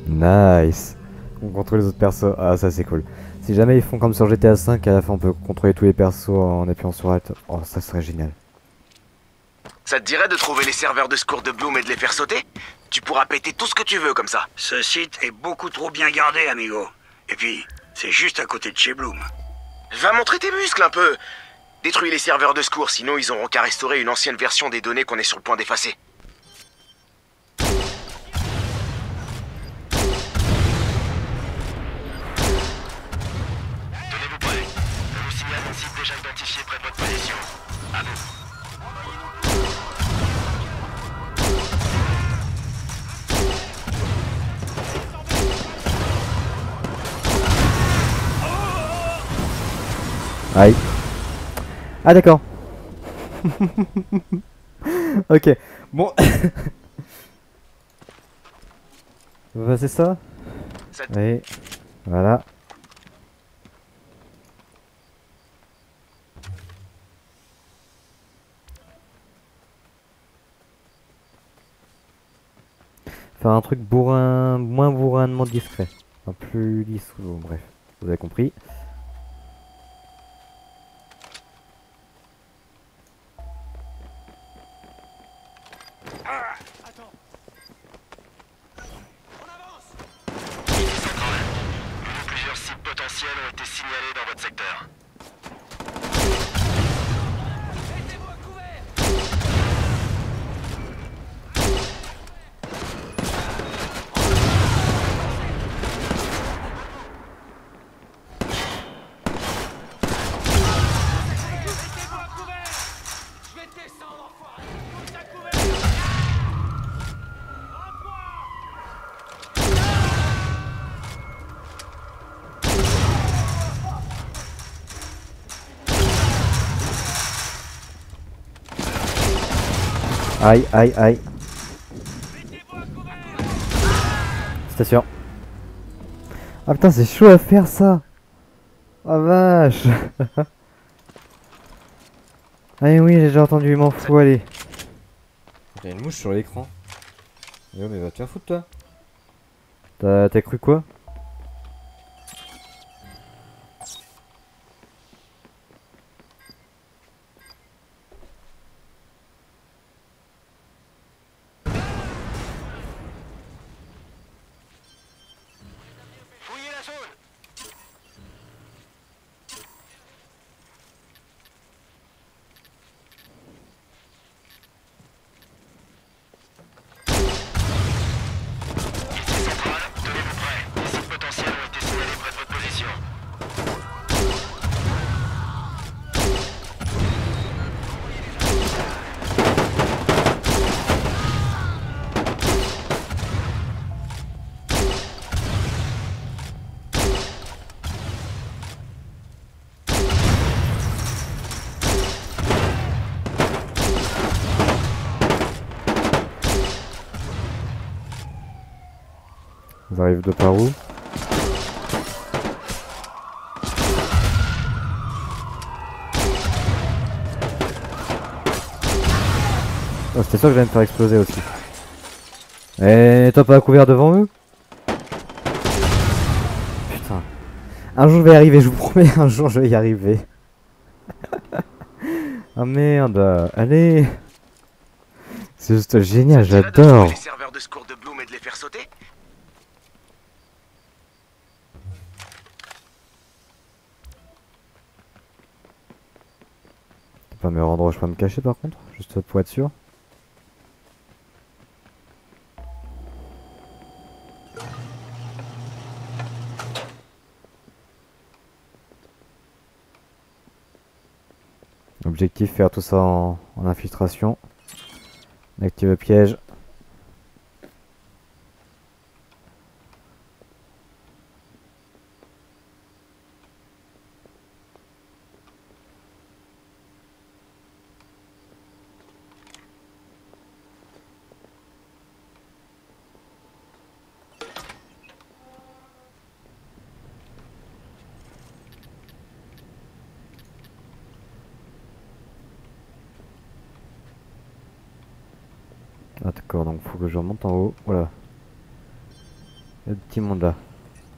Nice. On contrôle les autres persos. Ah, ça c'est cool. Si jamais ils font comme sur GTA V, à la fin on peut contrôler tous les persos en appuyant sur Alt. Oh, ça serait génial. Ça te dirait de trouver les serveurs de secours de Bloom et de les faire sauter? Tu pourras péter tout ce que tu veux comme ça. Ce site est beaucoup trop bien gardé, amigo. Et puis, c'est juste à côté de chez Bloom. Va montrer tes muscles un peu. Détruis les serveurs de secours, sinon ils auront qu'à restaurer une ancienne version des données qu'on est sur le point d'effacer. Tenez-vous prêts. Je vous signale une cible déjà identifiée près de votre position. À vous. Aïe. Ah d'accord. Ok. Bon. On va passer ça. Oui. Voilà. Faire un truc bourrin, moins bourrinement discret. Enfin, plus lisse, bon, bref. Vous avez compris. Plusieurs cibles potentielles ont été signalées dans votre secteur. Aïe, aïe, aïe. Station. Ah putain, c'est chaud à faire ça. Ah vache. Ah oui, j'ai déjà entendu, m'en fous, allez. Il y a une mouche sur l'écran. Yo, mais va te faire foutre toi. T'as cru quoi? Fouillez la zone. Centrale, tenez-vous prêts. Des cibles potentielles ont été signalées près de votre position. Ils arrivent de par où? Oh, c'était sûr que j'allais me faire exploser aussi. Et toi pas couvert devant eux? Putain. Un jour je vais y arriver, je vous promets, un jour je vais y arriver. Ah merde, allez. C'est juste génial, j'adore. Les serveurs de secours de Bloom et de les faire sauter? Tu peux pas me rendre où je peux me cacher par contre? Juste pour être sûr. Objectif, faire tout ça en infiltration. On active le piège. Ah, d'accord, donc faut que je remonte en haut. Voilà. Il y a le petit monde là.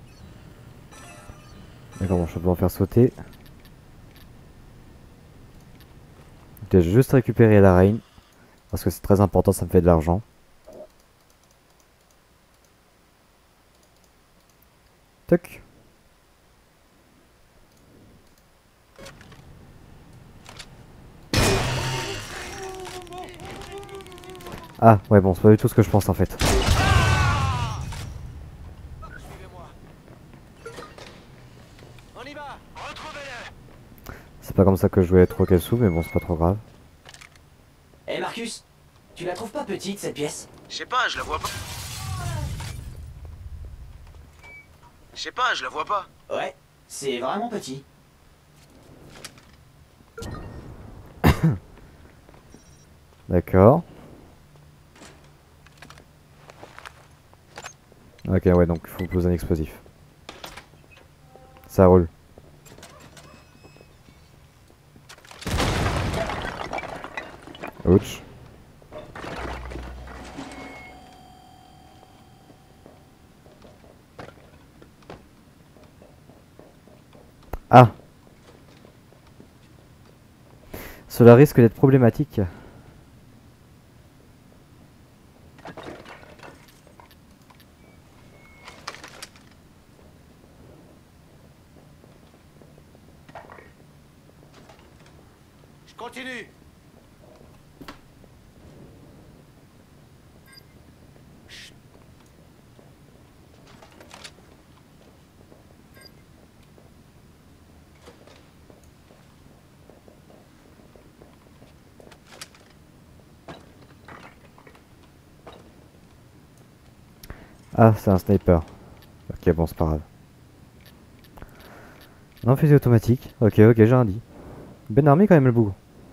D'accord, bon, je vais pouvoir faire sauter. Ok, je vais juste récupérer la reine. Parce que c'est très important, ça me fait de l'argent. Toc. Ah, ouais, bon, c'est pas du tout ce que je pense en fait. C'est pas comme ça que je voulais être au Kassou, mais bon, c'est pas trop grave. Eh Marcus, tu la trouves pas petite cette pièce? Je sais pas, je la vois pas. Je sais pas, je la vois pas. Ouais, c'est vraiment petit. D'accord. Ok, ouais, donc il faut poser un explosif. Ça roule. Ouch. Ah. Cela risque d'être problématique. Je continue. Ah, c'est un sniper. Ok, bon, c'est pas grave. Non, fusil automatique. Ok, ok, j'ai rien dit. Ben armé quand même le bougre.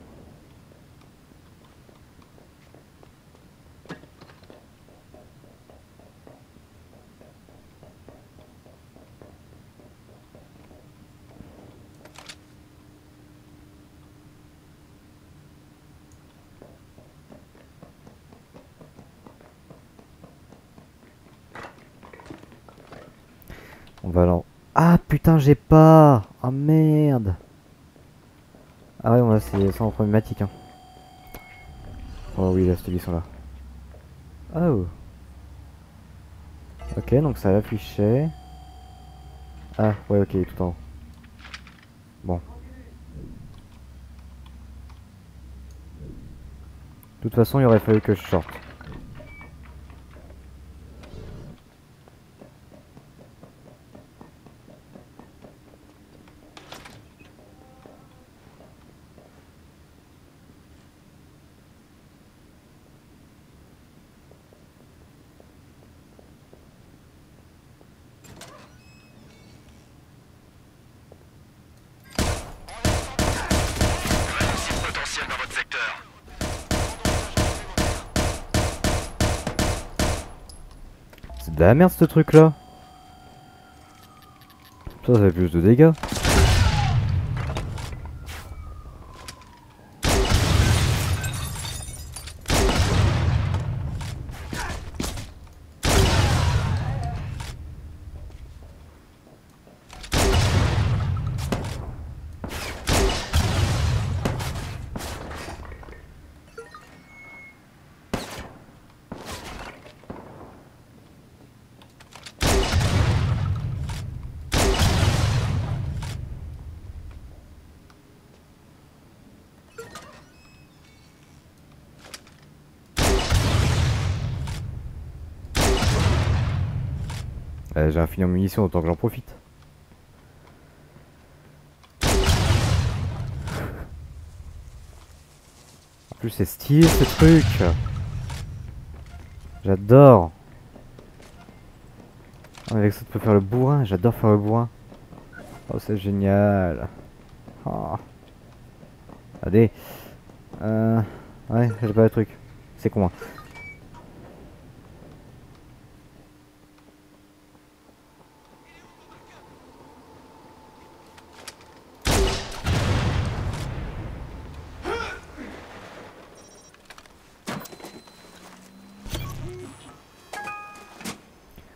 On va l'en... Ah putain, j'ai pas. Ah merde. Ah ouais, là c'est sans problématique. Hein. Oh oui, là, ils sont là. Oh. Ok, donc ça l'affichait. Ah ouais, ok, tout en haut. Bon. De toute façon, il aurait fallu que je sorte. Potentiel dans votre secteur. C'est de la merde ce truc là. Ça fait plus de dégâts. J'ai infini en munitions, autant que j'en profite. En plus c'est stylé ce truc. J'adore. Avec ça tu peux faire le bourrin, j'adore faire le bourrin. Oh c'est génial. Oh. Allez. Ouais, j'ai pas le truc. C'est con. Hein.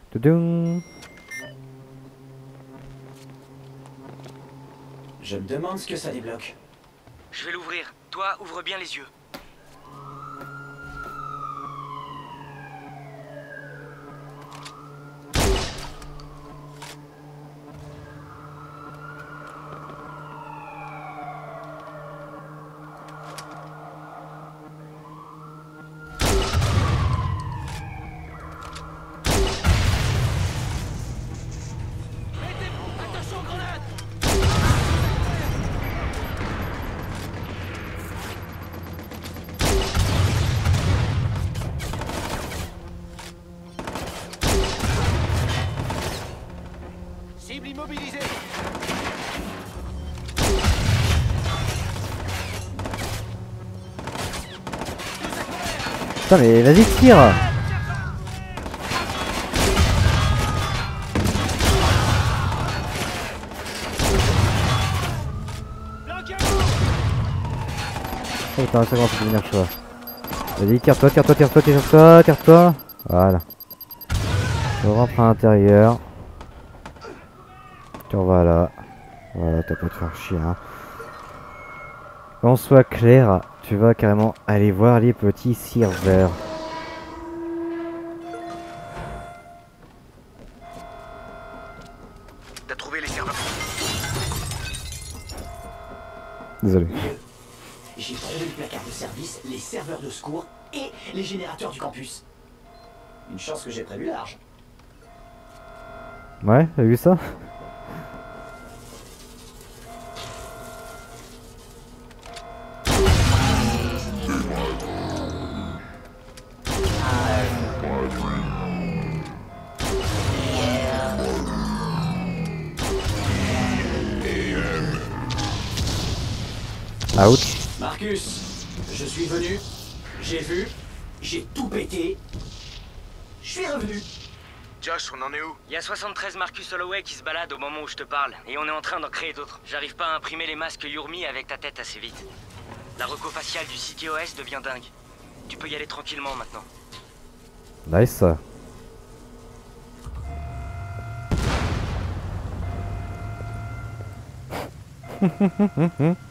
Toudoum. Je me demande ce que ça débloque. Je vais l'ouvrir. Toi, ouvre bien les yeux. Cible immobilisée. Putain, mais vas-y, tire. Oh, putain, ça commence à devenir chaud. Vas-y, tire-toi, tire-toi, tire-toi, tire-toi, tire-toi. Voilà. Je rentre à l'intérieur. Tu vas là. Voilà, t'as pas de faire chier, hein. Qu'on soit clair, tu vas carrément aller voir les petits serveurs. T'as trouvé les serveurs. Désolé. J'ai trouvé le placard de service, les serveurs de secours et les générateurs du campus. Une chance que j'ai prévu large. Ouais, t'as vu ça? Ouch. Marcus, je suis venu, j'ai vu, j'ai tout pété. Je suis revenu. Josh, on en est où? Il y a 73 Marcus Holloway qui se baladent au moment où je te parle, et on est en train d'en créer d'autres. J'arrive pas à imprimer les masques Yurmi avec ta tête assez vite. La reco faciale du CTOS devient dingue. Tu peux y aller tranquillement Nice.